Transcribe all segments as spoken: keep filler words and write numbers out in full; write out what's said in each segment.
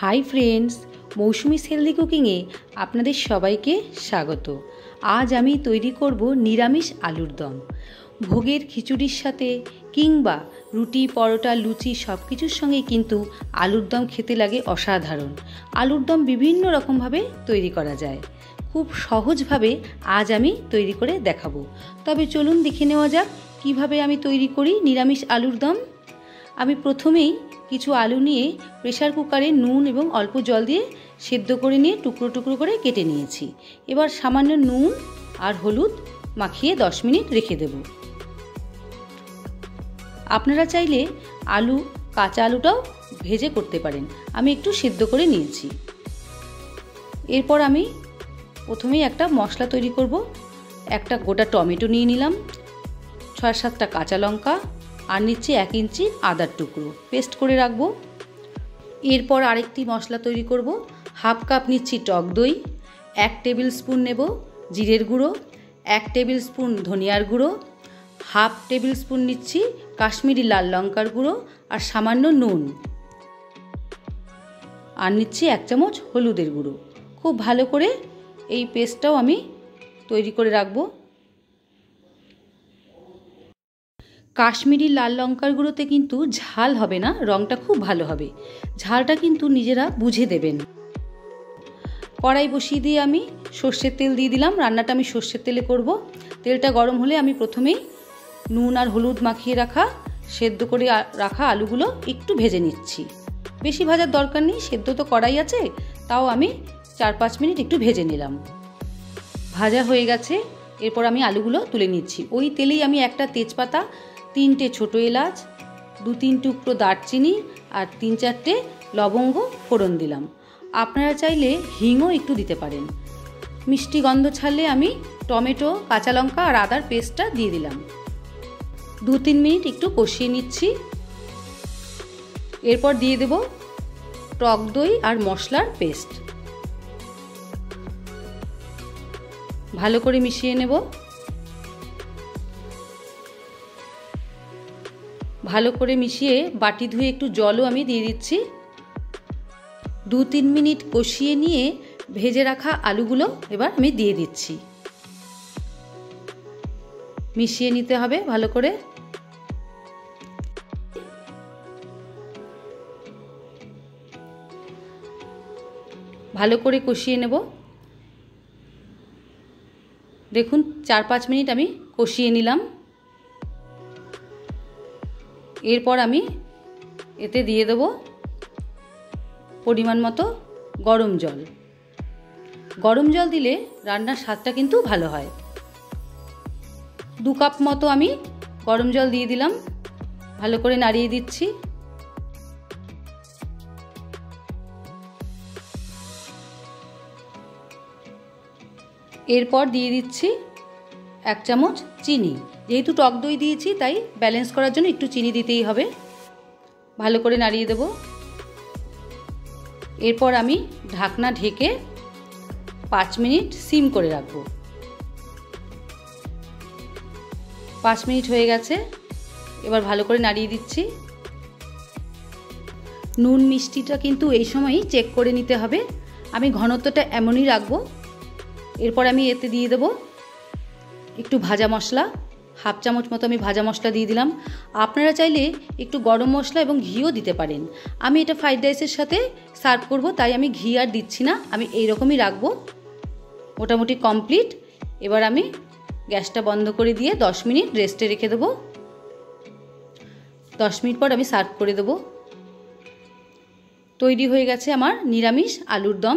High friends, মৌসুমিস healthy কুকিংয়ে আপনাদের সবাইকে স্বাগত। আজ আমি তৈরি করব নিরামিষ আলুর দম। ভোগের খিচুড়ির সাথে কিংবা রুটি, পরোটা, লুচি সব কিছুর সঙ্গে কিন্তু আলুর দম খেতে লাগে অসাধারণ। আলুর দম বিভিন্ন রকমভাবে তৈরি করা যায়, খুব সহজভাবে আজ আমি তৈরি করে দেখাবো। তবে চলুন দেখে নেওয়া যাক কিভাবে আমি তৈরি করি নিরামিষ আলুর দম। আমি প্রথমেই কিছু আলু নিয়ে প্রেসার কুকারে নুন এবং অল্প জল দিয়ে সেদ্ধ করে নিয়ে টুকরো টুকরো করে কেটে নিয়েছি। এবার সামান্য নুন আর হলুদ মাখিয়ে দশ মিনিট রেখে দেব। আপনারা চাইলে আলু কাঁচা আলুটাও ভেজে করতে পারেন, আমি একটু সেদ্ধ করে নিয়েছি। এরপর আমি প্রথমেই একটা মশলা তৈরি করব। একটা গোটা টমেটো নিয়ে নিলাম, ছয় সাতটা কাঁচা লঙ্কা আর নিচ্ছি এক ইঞ্চি আদার টুকরো, পেস্ট করে রাখবো। এরপর আরেকটি মশলা তৈরি করব। হাফ কাপ নিচ্ছি টক দই, এক টেবিল স্পুন নেব জিরের গুঁড়ো, এক টেবিল স্পুন ধনিয়ার গুঁড়ো, হাফ টেবিল স্পুন নিচ্ছি কাশ্মীরি লাল লঙ্কার গুঁড়ো আর সামান্য নুন, আর নিচ্ছি এক চামচ হলুদের গুঁড়ো। খুব ভালো করে এই পেস্টটাও আমি তৈরি করে রাখবো। কাশ্মীরি লাল লঙ্কার গুঁড়োতে কিন্তু ঝাল হবে না, রঙটা খুব ভালো হবে। ঝালটা কিন্তু নিজেরা বুঝে দেবেন। কড়াই বসিয়ে দিয়ে আমি সর্ষের তেল দিয়ে দিলাম। রান্নাটা আমি সর্ষের তেলে করব। তেলটা গরম হলে আমি প্রথমেই নুন আর হলুদ মাখিয়ে রাখা সেদ্ধ করে রাখা আলুগুলো একটু ভেজে নিচ্ছি। বেশি ভাজার দরকার নেই, সেদ্ধ তো কড়াই আছে, তাও আমি চার পাঁচ মিনিট একটু ভেজে নিলাম। ভাজা হয়ে গেছে, এরপর আমি আলুগুলো তুলে নিচ্ছি। ওই তেলেই আমি একটা তেজপাতা, তিনটে ছোটো এলাচ, দু তিন টুকরো দারচিনি আর তিন চারটে লবঙ্গ ফোড়ন দিলাম। আপনারা চাইলে হিংও একটু দিতে পারেন। মিষ্টি গন্ধ ছাড়লে আমি টমেটো, কাঁচা লঙ্কা আর আদার পেস্টটা দিয়ে দিলাম। দু তিন মিনিট একটু কষিয়ে নিচ্ছি। এরপর দিয়ে দেব টক দই আর মশলার পেস্ট। ভালো করে মিশিয়ে নেব। ভালো করে মিশিয়ে বাটি ধুয়ে একটু জলও আমি দিয়ে দিচ্ছি। দু তিন মিনিট কষিয়ে নিয়ে ভেজে রাখা আলুগুলো এবার আমি দিয়ে দিচ্ছি। মিশিয়ে নিতে হবে ভালো করে। ভালো করে কষিয়ে নেব। দেখুন চার পাঁচ মিনিট আমি কষিয়ে নিলাম। এরপর আমি এতে দিয়ে দেব পরিমাণ মতো গরম জল। গরম জল দিলে রান্নার স্বাদটা কিন্তু ভালো হয়। দু কাপ মতো আমি গরম জল দিয়ে দিলাম। ভালো করে নাড়িয়ে দিচ্ছি। এরপর দিয়ে দিচ্ছি এক চামচ চিনি। যেহেতু টক দই দিয়েছি তাই ব্যালেন্স করার জন্য একটু চিনি দিতেই হবে। ভালো করে নাড়িয়ে দেব। এরপর আমি ঢাকনা ঢেকে পাঁচ মিনিট সিম করে রাখবো। পাঁচ মিনিট হয়ে গেছে, এবার ভালো করে নাড়িয়ে দিচ্ছি। নুন মিষ্টিটা কিন্তু এই সময়ই চেক করে নিতে হবে। আমি ঘনত্বটা এমনই রাখবো। এরপর আমি এতে দিয়ে দেব একটু ভাজা মশলা, হাফ চামচ মতো আমি ভাজা মশলা দিয়ে দিলাম। আপনারা চাইলে একটু গরম মশলা এবং ঘিও দিতে পারেন। আমি এটা ফ্রাইড রাইসের সাথে সার্ভ করব, তাই আমি ঘি আর দিচ্ছি না, আমি এই রকমই রাখবো। মোটামুটি কমপ্লিট। এবার আমি গ্যাসটা বন্ধ করে দিয়ে দশ মিনিট রেস্টে রেখে দেবো। দশ মিনিট পর আমি সার্ভ করে দেবো। তৈরি হয়ে গেছে আমার নিরামিষ আলুর দম।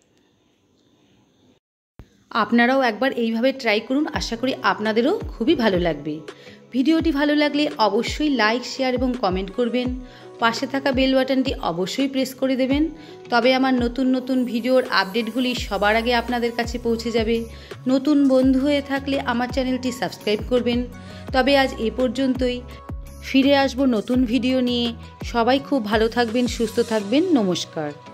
আপনারাও একবার এইভাবে ট্রাই করুন, আশা করি আপনাদেরও খুবই ভালো লাগবে। ভিডিওটি ভালো লাগলে অবশ্যই লাইক, শেয়ার এবং কমেন্ট করবেন। পাশে থাকা বেল বাটনটি অবশ্যই প্রেস করে দেবেন, তবে আমার নতুন নতুন ভিডিওর আপডেটগুলি সবার আগে আপনাদের কাছে পৌঁছে যাবে। নতুন বন্ধু হয়ে থাকলে আমার চ্যানেলটি সাবস্ক্রাইব করবেন। তবে আজ এ পর্যন্তই, ফিরে আসবো নতুন ভিডিও নিয়ে। সবাই খুব ভালো থাকবেন, সুস্থ থাকবেন। নমস্কার।